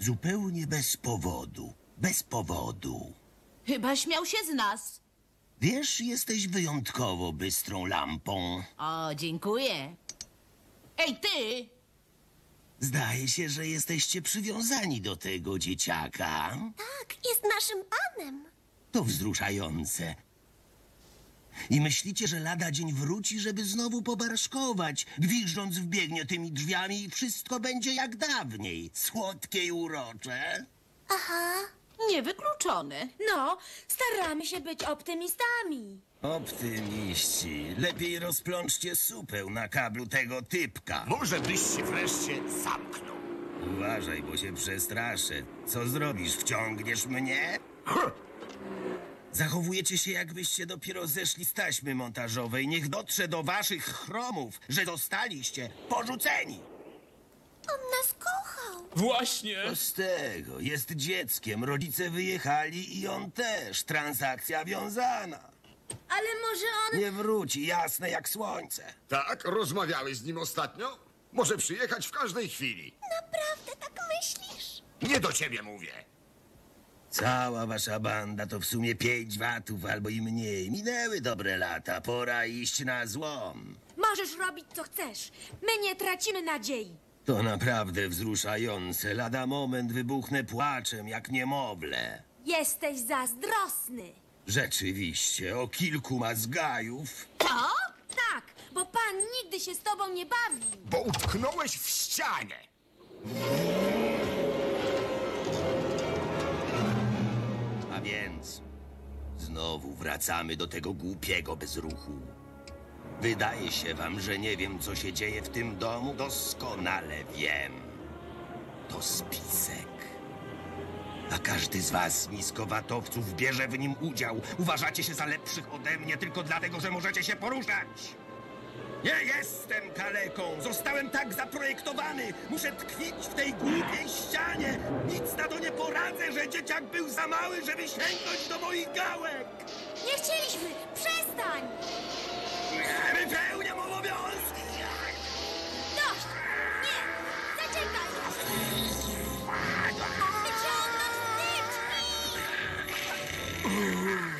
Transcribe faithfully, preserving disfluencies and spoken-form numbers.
Zupełnie bez powodu. Bez powodu. Chyba śmiał się z nas. Wiesz, jesteś wyjątkowo bystrą lampą. O, dziękuję. Ej, ty! Zdaje się, że jesteście przywiązani do tego dzieciaka. Tak, jest naszym panem. To wzruszające. I myślicie, że lada dzień wróci, żeby znowu pobarszkować. Gwiżdżąc wbiegnie tymi drzwiami i wszystko będzie jak dawniej. Słodkie i urocze. Aha. Niewykluczone. No, staramy się być optymistami. Optymiści. Lepiej rozplączcie supę na kablu tego typka. Może byś się wreszcie zamknął. Uważaj, bo się przestraszę. Co zrobisz? Wciągniesz mnie? Zachowujecie się, jakbyście dopiero zeszli z taśmy montażowej. Niech dotrze do waszych chromów, że zostaliście porzuceni. On nas kochał. Właśnie! Co z tego? Jest dzieckiem, rodzice wyjechali i on też. Transakcja wiązana. Ale może on... Nie wróci, jasne jak słońce. Tak? Rozmawiałeś z nim ostatnio? Może przyjechać w każdej chwili. Naprawdę tak myślisz? Nie do ciebie mówię. Cała wasza banda to w sumie pięć watów albo i mniej. Minęły dobre lata, pora iść na złom. Możesz robić co chcesz. My nie tracimy nadziei. To naprawdę wzruszające. Lada moment wybuchnę płaczem jak niemowlę. Jesteś zazdrosny. Rzeczywiście, o kilku mazgajów. Co? Tak, bo pan nigdy się z tobą nie bawi. Bo utknąłeś w ścianie. A więc znowu wracamy do tego głupiego bezruchu. Wydaje się wam, że nie wiem, co się dzieje w tym domu? Doskonale wiem. To spisek. A każdy z was, niskowatowców, bierze w nim udział. Uważacie się za lepszych ode mnie tylko dlatego, że możecie się poruszać. Nie jestem kaleką. Zostałem tak zaprojektowany. Muszę tkwić w tej głupiej ścianie. Nic na to nie poradzę, że dzieciak był za mały, żeby sięgnąć do moich gałek. Nie chcieliśmy! Przestań! Wypełniam obowiązki. Dość! Nie! Zaczekaj! Wyciągnąć wstyczki!